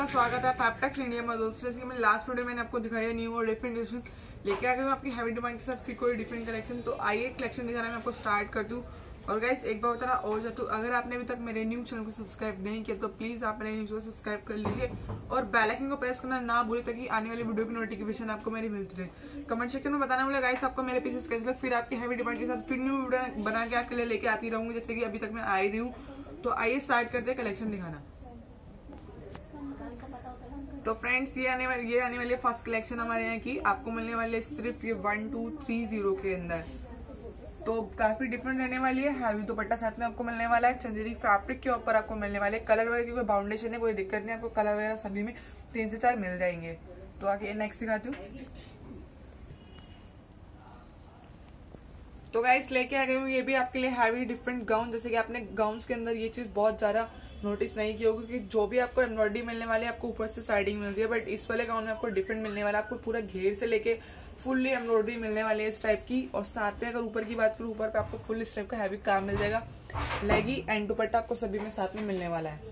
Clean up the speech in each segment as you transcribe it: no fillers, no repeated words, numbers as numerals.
स्वागत है फैप्टेक्स इंडिया में। दोस्तों जैसे कि मैं लास्ट वीडियो मैंने आपको दिखाया न्यू और डिफरेंट कलेक्शन लेके आ गई हूँ आपकी हैवी डिमांड के साथ फिर कोई डिफरेंट कलेक्शन। तो आइए कलेक्शन दिखाना मैं आपको स्टार्ट कर दूँ। और गाइस एक बार बताना और जातू, अगर आपने अभी तक मेरे न्यू चैनल को सब्सक्राइब नहीं किया तो प्लीज आप मेरे न्यू चैनल को सब्सक्राइब कर लीजिए और बेल आइकन को प्रेस करना ना भूले ताकि आने वाली वीडियो की नोटिफिकेशन आपको मेरी मिलती रहे। कमेंट सेक्शन में बताना बोले गाइस आपको मेरे पीसेस कैसे लगे, फिर आपकी हैवी डिमांड के साथ फिर न्यू वीडियो बना के आपके लिए लेके आती रहूंगी जैसे कि अभी तक मैं आई रही हूँ। तो आइए स्टार्ट करते हैं कलेक्शन दिखाना। तो फ्रेंड्स ये आने वाली फर्स्ट कलेक्शन हमारे यहाँ की आपको मिलने वाली है सिर्फ ये 1230 के अंदर। तो काफी डिफरेंट रहने वाली है। हैवी दुपट्टा साथ में आपको मिलने वाला है, चंदेरी फैब्रिक के ऊपर आपको मिलने वाले। कलर वगैरह की कोई बाउंडेशन है, कोई दिक्कत नहीं, आपको कलर वगैरह सभी में 3 से 4 मिल जाएंगे। तो आगे नेक्स्ट दिखाती हूँ। तो गाइस लेके आ गई हूँ ये भी आपके लिए हैवी डिफरेंट गाउन। जैसे कि आपने गाउन्स के अंदर ये चीज बहुत ज्यादा नोटिस नहीं की होगी कि जो भी आपको एम्ब्रॉयडरी मिलने वाली है आपको ऊपर से स्टार्टिंग मिलती है, बट इस वाले गाउन में आपको डिफरेंट मिलने वाला है। आपको पूरा घेर से लेके फुल्ली एम्ब्रॉयडरी मिलने वाली है इस टाइप की। और साथ में अगर ऊपर की बात करूँ, ऊपर पे आपको फुल इस टाइप का हैवी काम मिल जाएगा। लेगी एंड दुपट्टा आपको सभी में साथ में मिलने वाला है।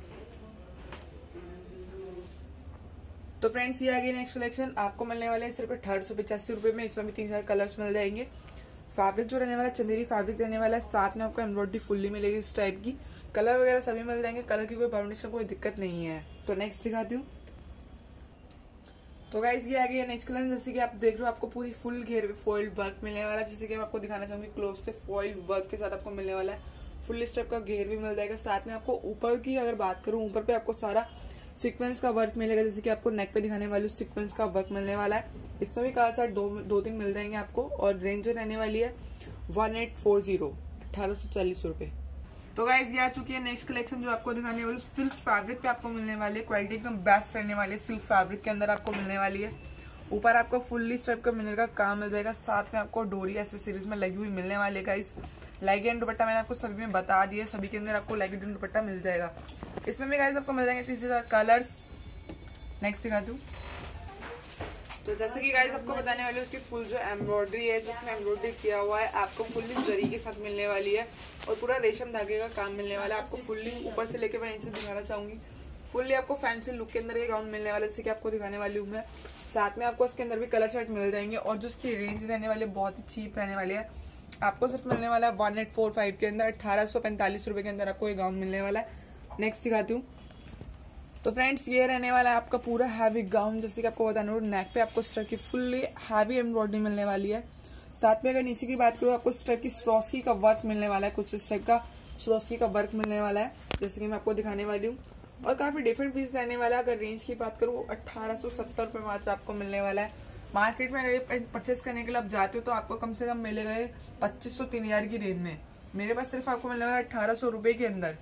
तो फ्रेंड्स ये आगे नेक्स्ट कलेक्शन आपको मिलने वाले हैं सिर्फ 1885 में। इसमें भी 3-4 कलर्स मिल जाएंगे। फैब्रिक जो रहने वाला है चंदेरी फैब्रिक रहने वाला है, साथ में आपको एम्ब्रॉयडरी फुल्ली मिलेगी इस टाइप की। कलर वगैरह सभी मिल जाएंगे, कलर की कोई बाउंडेशन कोई दिक्कत नहीं है। तो नेक्स्ट दिखाती हूँ। तो गाइस ये आ गई है नेक्स्ट कलर। जैसे कि आप देख रहे हो आपको पूरी फुल घेर में फॉइल वर्क मिलने वाला है। जैसे कि मैं आपको दिखाना चाहूंगी क्लोज से, फॉइल वर्क के साथ आपको मिलने वाला है। फुल स्टेप का घेर भी मिल जाएगा। साथ में आपको ऊपर की अगर बात करूँ, ऊपर पे आपको सारा सीक्वेंस का वर्क मिलेगा। जैसे कि आपको नेक पे दिखाने वाली सीक्वेंस का वर्क मिलने वाला है। इसमें भी कलर चार्ट 2-3 मिल जाएंगे आपको। और रेंज रहने वाली है 1840 रुपए। तो गाइस ये आ चुकी है नेक्स्ट कलेक्शन जो आपको दिखाने वाली सिल्क फैब्रिक पे आपको मिलने वाली है। क्वालिटी एकदम बेस्ट रहने वाली है, सिल्क फैब्रिक के अंदर आपको मिलने वाली है। ऊपर आपको फुल्ली स्ट्रिप का मिनर का काम मिल जाएगा। साथ में आपको डोरी एक्सेसरीज में लगी हुई मिलने वाली है। गाइस लेगी एंड दुपट्टा मैंने आपको सभी में बता दिया, सभी के अंदर आपको लेगी एंड दुपट्टा मिल जाएगा। इसमें भी गाइस आपको मिल जाएंगे 3 से 4 कलर्स। नेक्स्ट दिखा दूं। तो जैसे कि गाइस आपको बताने वाली है उसकी फुल जो एम्ब्रॉयडरी है, जिसमें एम्ब्रॉयडरी किया हुआ है आपको फुल्ली जरी के साथ मिलने वाली है। और पूरा रेशम धागे का काम मिलने वाला है आपको फुल्ली। ऊपर से लेके मैं इनसे दिखाना चाहूंगी, फुल्ली आपको फैंसी लुक के अंदर ये गाउन मिलने वाला है जैसे कि आपको दिखाने वाली हूँ मैं। साथ में आपको इसके अंदर भी कलर चार्ट मिल जाएंगे। और जो इसकी रेंज रहने वाली है बहुत ही चीप रहने वाली है। आपको सिर्फ मिलने वाला है 1845 के अंदर, 1845 रुपए के अंदर आपको ये गाउन मिलने वाला है। नेक्स्ट दिखाती हूँ। तो फ्रेंड्स ये रहने वाला है आपका पूरा हैवी गाउन। जैसे कि आपको बताना, नेक पे आपको स्ट्रक की फुल्ली हैवी एम्ब्रॉयडरी मिलने वाली है। साथ में अगर नीचे की बात करूँ, आपको स्ट्रक की स्ट्रोस्की का वर्क मिलने वाला है। कुछ स्ट्रक का स्ट्रोस्की का वर्क मिलने वाला है जैसे कि मैं आपको दिखाने वाली हूँ। और काफी डिफरेंट पीस रहने वाला है। अगर रेंज की बात करूँ 1870 रुपए मात्र आपको मिलने वाला है। मार्केट में अगर परचेस करने के लिए आप जाते हो तो आपको कम से कम मिलेगा 2500-3000 की रेंज में। मेरे पास सिर्फ आपको मिलने वाला है 1800 रुपए के अंदर।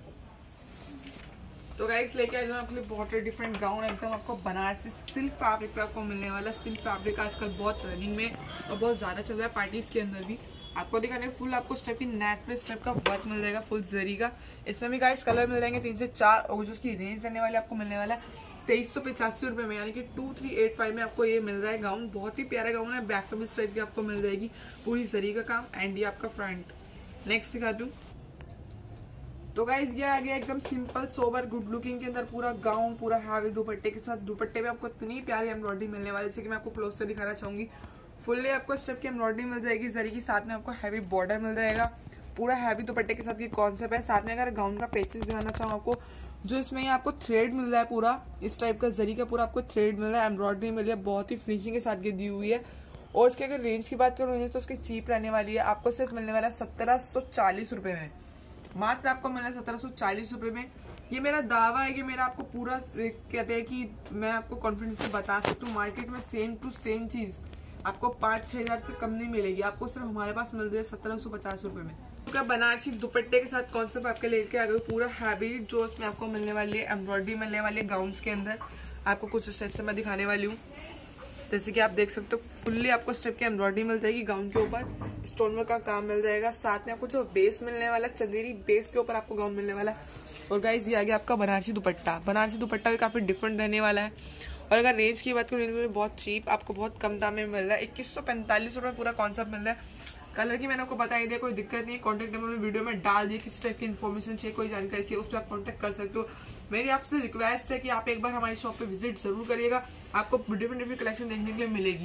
तो गाइस लेके आ जाओ आपके लिए बहुत डिफरेंट गाउन एकदम आपको बनारसी सिल्क फैब्रिक पे आपको मिलने वाला। सिल्क फैब्रिक आजकल बहुत रनिंग में और बहुत ज्यादा चल रहा है पार्टीज के अंदर भी। आपको दिखाने फुल आपको स्टेप की नेक पे स्टेप का वर्क मिल जाएगा फुल जरी का। इसमें भी गाइस कलर मिल जाएंगे 3 से 4। और जो उसकी रेंज रहने वाली आपको मिलने वाला है 2385 रुपए में, यानी कि 2385 में आपको ये मिल रहा है गाउन। बहुत ही प्यारा गाउन है। बैक पे भी स्ट्राइप की आपको मिल जाएगी पूरी जरी का काम एंड ये आपका फ्रंट। नेक्स्ट दिखा दूं। तो गाइस ये आ गया एकदम सिंपल सोबर गुड लुकिंग के अंदर पूरा गाउन, पूरा हैवी दुपट्टे के साथ। दुपट्टे में आपको इतनी प्यारी एम्ब्रॉयडरी मिलने वाली है जैसे कि मैं आपको क्लोज से दिखाना चाहूंगी। फुल्ली आपको स्टेप की एम्ब्रॉयडरी मिल जाएगी जरी की। साथ में आपको हैवी बॉर्डर मिल जाएगा। पूरा हैवी दुपट्टे के साथ ये कॉन्सेप्ट है। साथ में अगर गाउन का पेचेस दिखाना चाहूँ आपको, जो इसमें आपको थ्रेड मिल रहा है पूरा इस टाइप का जरी का पूरा आपको थ्रेड मिल रहा है। एम्ब्रॉयडरी मिल रही है बहुत ही फिनिशिंग के साथ ये दी हुई है। और इसकी अगर रेंज की बात करूँ तो उसकी चीप रहने वाली है। आपको सिर्फ मिलने वाला है 1740 रुपए में। मात्र आपको मिला 1740 रुपए में। ये मेरा दावा है कि मेरा आपको पूरा कहते हैं कि मैं आपको कॉन्फिडेंस से बता सकती हूँ मार्केट में सेम टू सेम चीज आपको 5-6 हजार से कम नहीं मिलेगी। आपको सिर्फ हमारे पास मिल रही है 1750 रुपए में। तो बनारसी दुपट्टे के साथ कॉन्सेप्ट आपके लेके आ गए पूरा हैवी। जो उसमें आपको मिलने वाली है एम्ब्रॉयडरी मिलने वाली है गाउन्स के अंदर। आपको कुछ स्टेप से मैं दिखाने वाली हूँ। जैसे कि आप देख सकते हो फुल्ली आपको स्टेप की एम्ब्रॉयडरी मिल जाएगी। गाउन के ऊपर स्टोन वर्क का काम मिल जाएगा। साथ में आपको जो बेस मिलने वाला है चंदेरी बेस के ऊपर आपको गाउन मिलने वाला है। और गाइस ये आ गया आपका बनारसी दुपट्टा। बनारसी दुपट्टा भी काफी डिफरेंट रहने वाला है। और अगर रेंज की बात करूँ, रेंज में बहुत चीप आपको बहुत कम दाम में मिल रहा है। 2145 रुपए पूरा कॉन्सेप्ट मिल रहा है। कलर की मैंने आपको बता ही दिया, कोई दिक्कत नहीं है। कॉन्टेक्ट नंबर में वीडियो में डाल दिए, किसी टाइप की इन्फॉर्मेशन चाहिए, कोई जानकारी चाहिए, उस पर आप कॉन्टेक्ट कर सकते हो। मेरी आपसे रिक्वेस्ट है कि आप एक बार हमारी शॉप पे विजिट जरूर करिएगा, आपको डिफरेंट कलेक्शन देखने के लिए मिलेगी।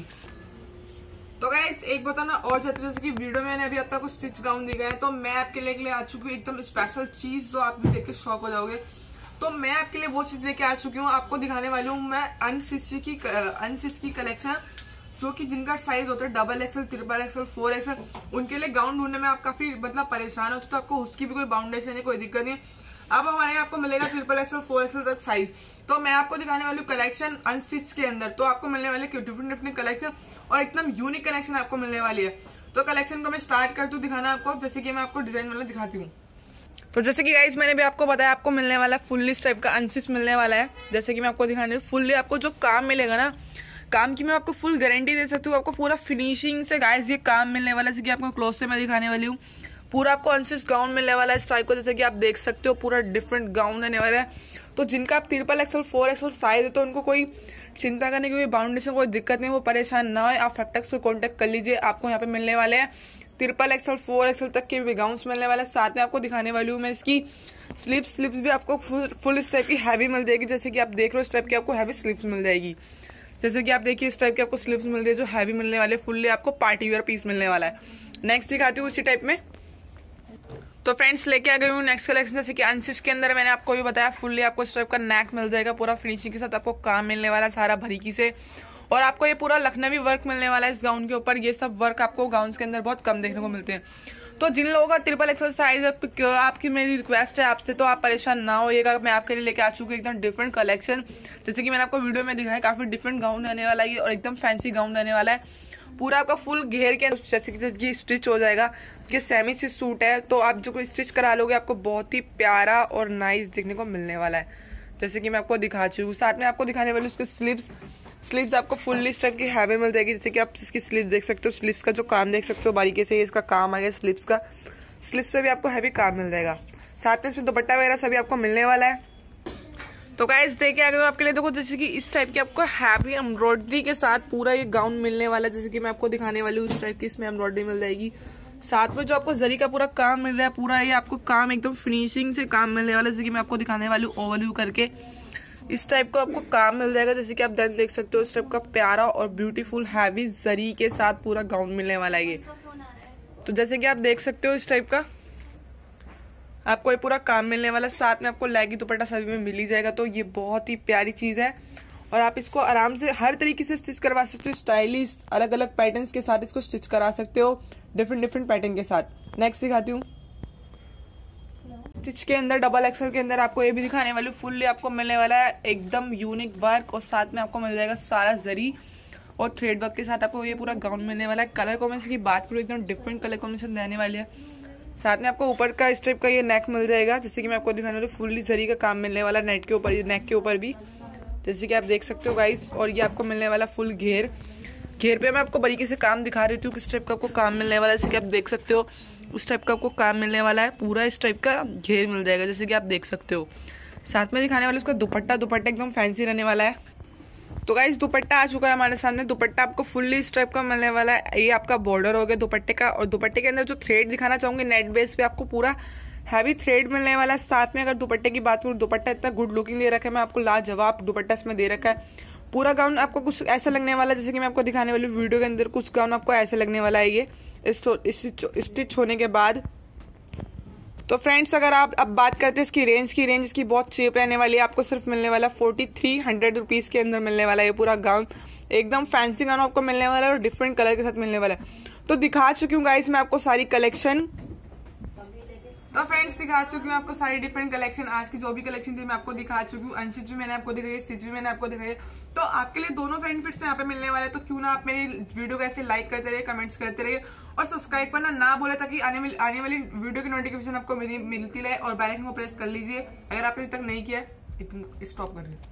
तो गाइस एक बताना और चाहते जैसे कि वीडियो में मैंने अभी अब तक कुछ स्टिच गाउन दिखाया है, तो मैं आपके लिए आ चुकी हूँ एकदम स्पेशल चीज जो आप भी देख के शॉक हो जाओगे। तो मैं आपके लिए वो चीज लेके आ चुकी हूँ, आपको दिखाने वाली हूँ मैं अनस्टिच की कलेक्शन, जो कि जिनका साइज होता है XXL, XXL, 4XL, उनके लिए गाउन ढूंढने में आप काफी मतलब परेशान होते, तो आपको उसकी भी कोई बाउंडेशन है, कोई दिक्कत नहीं। अब हमारे यहाँ आपको मिलेगा XXL, 4XL तक साइज। तो मैं आपको दिखाने वाली हूँ कलेक्शन अनस्टिच के अंदर, तो आपको मिलने वाले डिफरेंट कलेक्शन और एकदम यूनिक कलेक्शन आपको मिलने वाली है। तो कलेक्शन को मैं स्टार्ट करती हूँ दिखाना आपको, जैसे कि मैं आपको डिजाइन वाला दिखाती हूँ। तो जैसे कि गाइस मैंने भी आपको बताया, आपको मिलने वाला फुल्ली टाइप का अनस्टिच मिलने वाला है। जैसे कि मैं आपको दिखाने फुल्ली आपको जो काम मिलेगा ना, काम की मैं आपको फुल गारंटी दे सकती हूँ, आपको पूरा फिनिशिंग से गाइस ये काम मिलने वाला है। जैसे कि आपको क्लोज से मैं दिखाने वाली हूँ, पूरा आपको अनस्टिच गाउन मिलने वाला है इस टाइप को, जैसे कि आप देख सकते हो पूरा डिफरेंट गाउन रहने वाला है। तो जिनका आप XXL, 4XL साइज है, तो उनको कोई चिंता करने की कोई बाउंडेशन कोई दिक्कत नहीं, वो परेशान ना हो, आप फैक्टेक्स को कॉन्टेक्ट कर लीजिए। आपको यहाँ पे मिलने वाले हैं XXL, 4XL तक के भी गाउन्स मिलने वाले हैं। साथ में आपको दिखाने वाली हूँ मैं इसकी स्लीव्स भी आपको फुल इस टाइप की हैवी मिल जाएगी। जैसे कि आप देख रहे हो इस टाइप की आपको हैवी स्लीव्स मिल जाएगी। जैसे कि आप देखिए इस टाइप की आपको स्लीव्स मिल रही है जो हैवी मिलने वाले, फुल्ली आपको पार्टी वेयर पीस मिलने वाला है। नेक्स्ट दिखाती हूँ उसी टाइप में। तो फ्रेंड्स लेके आ गई हूँ नेक्स्ट कलेक्शन, जैसे कि अनस्टिच के अंदर मैंने आपको भी बताया फुल्ली आपको इस टाइप का नेक मिल जाएगा, पूरा फिनिशिंग के साथ आपको काम मिलने वाला है सारा भरीकी से। और आपको ये पूरा लखनवी वर्क मिलने वाला है इस गाउन के ऊपर। ये सब वर्क आपको गाउन के अंदर बहुत कम देखने को मिलते हैं। तो जिन लोगों का XXL साइज आपकी मेरी रिक्वेस्ट है आपसे, तो आप परेशान ना होइएगा, मैं आपके लिए लेके आ चुकी हूँ एकदम डिफरेंट कलेक्शन। जैसे कि मैंने आपको वीडियो में दिखाया, काफी डिफरेंट गाउन रहने वाला है और एकदम फैंसी गाउन रहने वाला है। पूरा आपका फुल घेर के स्टिच हो जाएगा। ये सेमी स्टिच सूट है, तो आप जो कोई स्टिच करा लोगे आपको बहुत ही प्यारा और नाइस देखने को मिलने वाला है। जैसे कि मैं आपको दिखा चुकी हूँ, साथ में आपको दिखाने वाली उसके स्लीव्स आपको फुल्ली इस टाइप की हैवी मिल जाएगी। जैसे कि आप इसकी स्लीव्स देख सकते हो, स्लीव्स का जो काम देख सकते हो बारीकी से, इसका काम आ गया स्लीव्स का। स्लीव्स पे भी आपको हैवी काम मिल जाएगा, साथ में इसमें दुपट्टा वगैरह सभी आपको मिलने वाला है। तो गाइस देखे आ गए आपके लिए, देखो जैसे कि इस टाइप की आपको हैवी एम्ब्रॉयडरी के साथ पूरा ये गाउन मिलने वाला है। जैसे कि मैं आपको दिखाने वाली हूँ इस टाइप की इसमें एम्ब्रॉयडरी मिल जाएगी। साथ में जो आपको जरी का पूरा काम मिल रहा है, पूरा ये आपको काम एकदम फिनिशिंग से काम मिलने वाला है। जैसे कि मैं आपको दिखाने वाली हूँ ओवरव्यू करके, इस टाइप को आपको काम मिल जाएगा। जैसे कि आप देख सकते हो इस टाइप का प्यारा और ब्यूटीफुल हैवी जरी के साथ पूरा गाउन मिलने वाला है ये। तो जैसे कि आप देख सकते हो इस टाइप का आपको ये पूरा काम मिलने वाला, साथ में आपको लैगी दुपट्टा सभी में मिल ही जाएगा। तो ये बहुत ही प्यारी चीज है और आप इसको आराम से हर तरीके से स्टिच करवा सकते हो, स्टाइलिश अलग अलग पैटर्न्स के साथ इसको स्टिच करा सकते हो, डिफरेंट पैटर्न के साथ। नेक्स्ट दिखाती हूँ स्टिच के अंदर XXL के अंदर आपको ये भी दिखाने वाली, फुल्ली आपको मिलने वाला है एकदम यूनिक वर्क और साथ में आपको मिल जाएगा सारा जरी और थ्रेड वर्क के साथ आपको ये पूरा गाउन मिलने वाला है। कलर कॉम्बिनेशन की बात करूँ एकदम डिफरेंट कलर कॉम्बिनेशन रहने वाली है। साथ में आपको ऊपर का इस टाइप का ये नेक मिल जाएगा। जैसे कि मैं आपको दिखाने वाली फुल्ली जरी का काम मिलने वाला नेट के ऊपर, नेक के ऊपर भी, जैसे कि आप देख सकते हो गाइस। और ये आपको मिलने वाला फुल घेर पे मैं आपको बारीकी से काम दिखा रही हूँ किस टाइप का आपको काम मिलने वाला है। जैसे कि आप देख सकते हो उस टाइप का आपको काम मिलने वाला है, पूरा इस टाइप का घेर मिल जाएगा जैसे कि आप देख सकते हो। साथ में दिखाने वाला उसका दुपट्टा एकदम फैंसी रहने वाला है। तो गाइस दुपट्टा आ चुका है हमारे सामने। दुपट्टा आपको फुल्ली इस टाइप का मिलने वाला है, ये आपका बॉर्डर हो गया दुपट्टे का। और दुपट्टे के अंदर जो थ्रेड दिखाना चाहूंगी नेट बेस पे आपको पूरा हैवी थ्रेड मिलने वाला है। साथ में अगर दुपट्टे की बात करूँ, दुपट्टा इतना गुड लुकिंग दे रखा है, मैं आपको लाजवाब दुपट्टा इसमें दे रखा है। पूरा गाउन आपको कुछ ऐसा लगने वाला है, जैसे कि मैं आपको दिखाने वाली वीडियो के अंदर कुछ गाउन आपको ऐसे लगने वाला है ये स्टिच होने के बाद। तो फ्रेंड्स अगर आप अब बात करते हैं इसकी रेंज इसकी बहुत चीप रहने वाली है। आपको सिर्फ मिलने वाला 4300 रुपीज के अंदर मिलने वाला है ये पूरा गाउन। एकदम फैंसी गाउन आपको मिलने वाला है और डिफरेंट कलर के साथ मिलने वाला है। तो दिखा चुकी हूँ गाइस मैं आपको सारी कलेक्शन। तो फ्रेंड्स दिखा चुकी हूँ आपको सारी डिफरेंट कलेक्शन। आज की जो भी कलेक्शन थी मैं आपको दिखा चुकी हूँ। अनस्टिच भी मैंने आपको दिखाई, स्टिच भी मैंने आपको दिखाई। तो आपके लिए दोनों बेनिफिट्स यहाँ पे मिलने वाले, तो क्यों ना आप मेरी वीडियो को ऐसे लाइक करते रहिए, कमेंट्स करते रहिए और सब्सक्राइब करना ना भूले, ताकि आने वाली वीडियो की नोटिफिकेशन आपको मिलती रहे। और बेल आइकन को प्रेस कर लीजिए अगर आपने अभी तक नहीं किया है। स्टॉप कर दीजिए।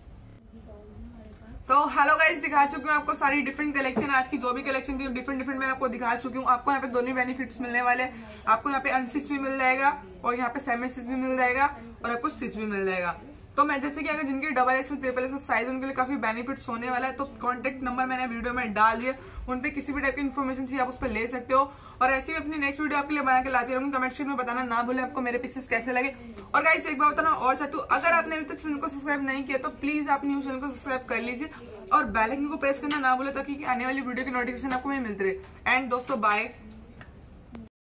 तो हेलो गाइस, दिखा चुकी हूँ आपको सारी डिफरेंट कलेक्शन। आज की जो भी कलेक्शन थी डिफरेंट मैंने आपको दिखा चुकी हूँ। आपको यहाँ पे दोनों बेनिफिट्स मिलने वाले। आपको यहाँ पे अनस्टिच भी मिल जाएगा और यहाँ पे सेमी स्टिच भी मिल जाएगा और आपको स्टिच भी मिल जाएगा। तो मैं जैसे कि अगर जिनके double X triple X size उनके लिए काफी बेनिफिट्स होने वाला है, तो कॉन्टेक्ट नंबर मैंने वीडियो में डाल दिया, उन पे किसी भी टाइप की इन्फॉर्मेशन चाहिए आप उस पर ले सकते हो। और ऐसे ही अपनी नेक्स्ट वीडियो आपके लिए बना के लाती रहूंगी। कमेंट सेक्शन में बताना ना भूले आपको मेरे पीसेस कैसे लगे। और गाइस एक बार बताना और चाहती हूँ, अगर आपने अभी तक चैनल को सब्सक्राइब नहीं किया तो प्लीज आप न्यू चैनल को सब्सक्राइब कर लीजिए और बेल आइकन को प्रेस करना ना भूले, ताकि आने वाली वीडियो की नोटिफिकेशन आपको मिलती रहे। एंड दोस्तों बाय।